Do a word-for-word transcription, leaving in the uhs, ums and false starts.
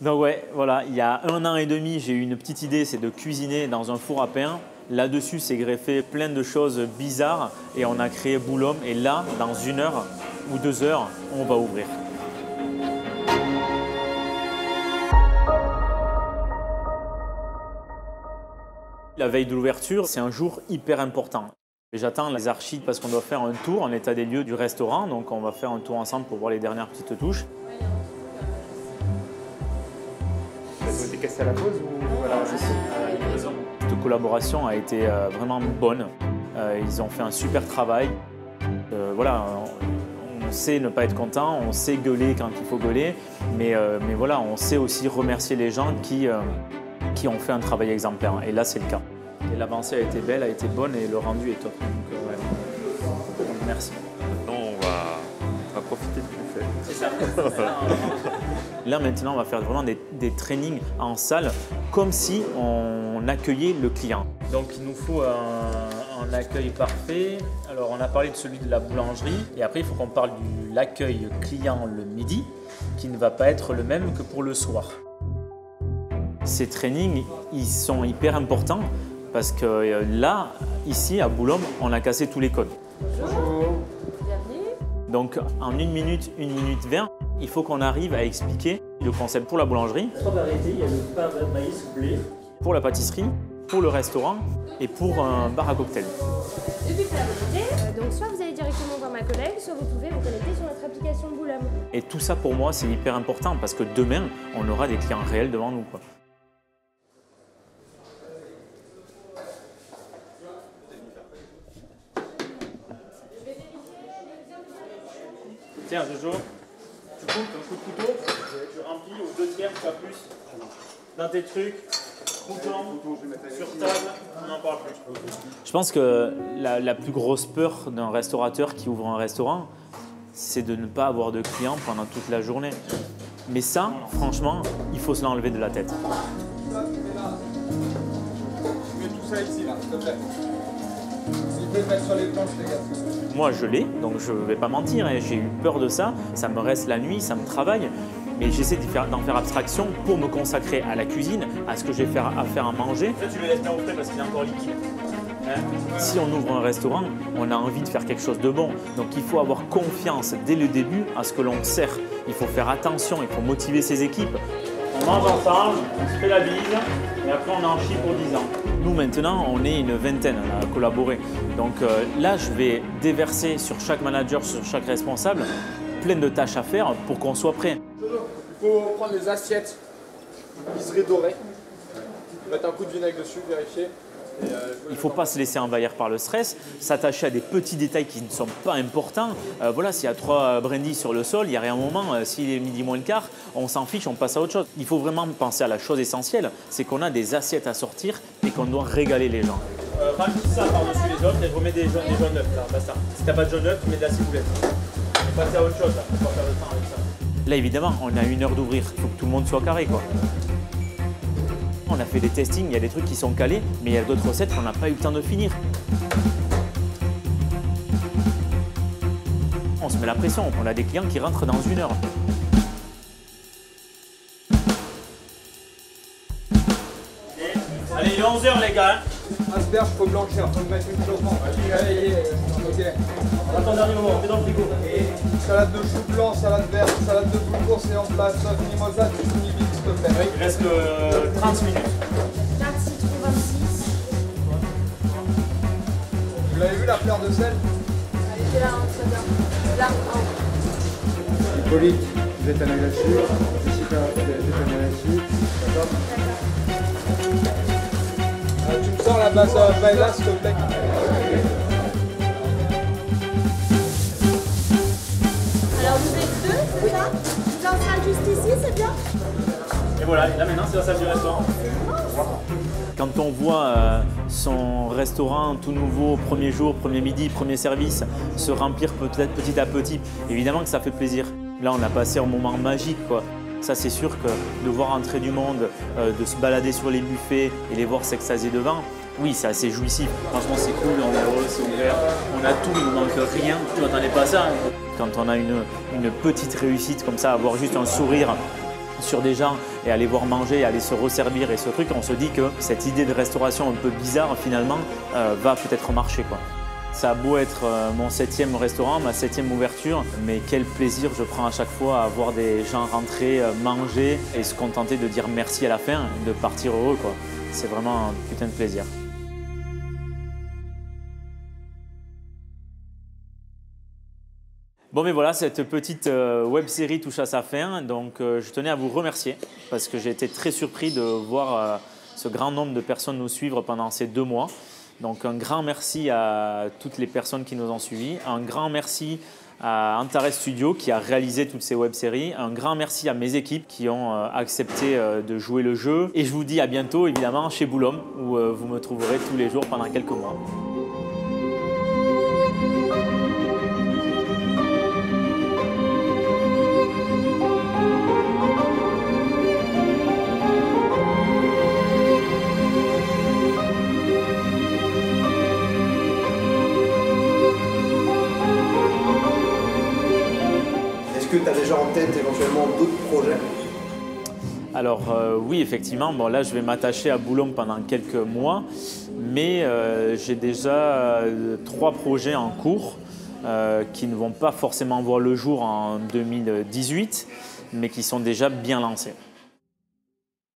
Donc ouais, voilà, il y a un an et demi, j'ai eu une petite idée, c'est de cuisiner dans un four à pain. Là-dessus, c'est greffé plein de choses bizarres et on a créé Boulhomme. Et là, dans une heure ou deux heures, on va ouvrir. La veille de l'ouverture, c'est un jour hyper important. J'attends les archives parce qu'on doit faire un tour en état des lieux du restaurant. Donc on va faire un tour ensemble pour voir les dernières petites touches. Vous avez été cassé à la pause ou voilà, Cette collaboration a été euh, vraiment bonne. Euh, ils ont fait un super travail. Euh, voilà, on, on sait ne pas être content, on sait gueuler quand il faut gueuler, mais, euh, mais voilà, on sait aussi remercier les gens qui, euh, qui ont fait un travail exemplaire. Et là, c'est le cas. Et l'avancée a été belle, a été bonne et le rendu est top. Donc, euh, ouais. Donc, merci. Maintenant, on va, on va profiter du buffet. C'est ça. Là, maintenant, on va faire vraiment des, des trainings en salle, comme si on accueillait le client. Donc, il nous faut un, un accueil parfait. Alors, on a parlé de celui de la boulangerie. Et après, il faut qu'on parle de l'accueil client le midi, qui ne va pas être le même que pour le soir. Ces trainings, ils sont hyper importants parce que là, ici, à Boulhomme, on a cassé tous les codes. Bonjour. Donc, en une minute, une minute vingt, il faut qu'on arrive à expliquer le concept pour la boulangerie. Trois variétés, il y a le pain de maïs blé. Pour la pâtisserie, pour le restaurant et pour un bar à cocktail. Depuis que la volonté, donc soit vous allez directement voir ma collègue, soit vous pouvez vous connecter sur notre application Boulhomme. Et tout ça pour moi c'est hyper important parce que demain on aura des clients réels devant nous, quoi. Tiens Jojo, tu comptes un coup de couteau, tu remplis aux deux tiers, pas plus. Dans tes trucs, crouton, sur table, on n'en parle plus. Je pense que la, la plus grosse peur d'un restaurateur qui ouvre un restaurant, c'est de ne pas avoir de clients pendant toute la journée. Mais ça, franchement, il faut se l'enlever de la tête. Tu mets tout ça ici, là, s'il te plaît. Vous pouvez le mettre sur les planches, les gars. Moi, je l'ai, donc je ne vais pas mentir, hein, j'ai eu peur de ça. Ça me reste la nuit, ça me travaille. Mais j'essaie d'en faire, faire abstraction pour me consacrer à la cuisine, à ce que j'ai faire, à faire à manger. Ça, tu le laisses bien au frais parce qu'il est encore liquide. Hein? Si on ouvre un restaurant, on a envie de faire quelque chose de bon. Donc il faut avoir confiance dès le début à ce que l'on sert. Il faut faire attention, il faut motiver ses équipes. On mange ensemble, on se fait la bise et après on en chie pour dix ans. Nous maintenant, on est une vingtaine à collaborer. Donc euh, là, je vais déverser sur chaque manager, sur chaque responsable, plein de tâches à faire pour qu'on soit prêt. Il faut prendre les assiettes qui seraient dorées, mettre un coup de vinaigre dessus, vérifier. Et euh, il ne faut pas se laisser envahir par le stress, s'attacher à des petits détails qui ne sont pas importants. Euh, voilà, s'il y a trois brindilles sur le sol, il y a rien un moment, euh, s'il est midi moins le quart, on s'en fiche, on passe à autre chose. Il faut vraiment penser à la chose essentielle, c'est qu'on a des assiettes à sortir et qu'on doit régaler les gens. Euh, rajoute ça par-dessus les autres et remets des jaunes, des jaunes neufs là, basta. Si tu n'as pas de jaune neuf, tu mets de la ciboulette. Et passer à autre chose là, pour pas perdre de temps avec ça. Là évidemment, on a une heure d'ouvrir, il faut que tout le monde soit carré, quoi. On a fait des testings, il y a des trucs qui sont calés, mais il y a d'autres recettes qu'on n'a pas eu le temps de finir. On se met la pression, on a des clients qui rentrent dans une heure. Allez, il est onze heures les gars. asperges, faut blanchir, faut le mettre une chose. Ok. À ton dernier moment, mets dans le frigo. Salade de chou blanc, salade verte, salade de boulgour, c'est en place, mimosa, tu finis vite s'il te plaît. Oui, il reste euh, trente minutes. quatre citron vingt-six. Vous l'avez vu la fleur de sel? Elle était là, hein, très bien. Là, en haut. Hippolyte, jette un œil là-dessus. Jessica, jette un œil là-dessus. D'accord. Euh, tu me sors la base euh, paella s'il te plaît. Alors vous êtes deux, c'est ça? Vous installez juste ici, c'est bien? Et voilà, et là maintenant c'est la salle du restaurant. Quand on voit euh, son restaurant tout nouveau, premier jour, premier midi, premier service, se remplir peut-être petit à petit, évidemment que ça fait plaisir. Là on a passé un moment magique, quoi. Ça c'est sûr que de voir entrer du monde, euh, de se balader sur les buffets et les voir s'extasier devant, oui c'est assez jouissif. Franchement c'est cool, on est heureux, c'est ouvert, on a tout, il ne nous manque rien. Tu n'attendais pas ça, hein. Quand on a une, une petite réussite comme ça, avoir juste un sourire sur des gens et aller voir manger, et aller se resservir et ce truc, on se dit que cette idée de restauration un peu bizarre finalement euh, va peut-être marcher, quoi. Ça a beau être euh, mon septième restaurant, ma septième ouverture, mais quel plaisir je prends à chaque fois à voir des gens rentrer, euh, manger et se contenter de dire merci à la fin, de partir heureux, quoi. C'est vraiment un putain de plaisir. Bon, mais voilà, cette petite euh, web série touche à sa fin, donc euh, je tenais à vous remercier parce que j'ai été très surpris de voir euh, ce grand nombre de personnes nous suivre pendant ces deux mois. Donc un grand merci à toutes les personnes qui nous ont suivis, un grand merci à Antares Studio qui a réalisé toutes ces web-séries, un grand merci à mes équipes qui ont euh, accepté euh, de jouer le jeu et je vous dis à bientôt évidemment chez Boulom où euh, vous me trouverez tous les jours pendant quelques mois. Est-ce que tu as déjà en tête éventuellement d'autres projets? Alors euh, oui, effectivement, bon, là je vais m'attacher à Boulom pendant quelques mois, mais euh, j'ai déjà euh, trois projets en cours euh, qui ne vont pas forcément voir le jour en deux mille dix-huit, mais qui sont déjà bien lancés.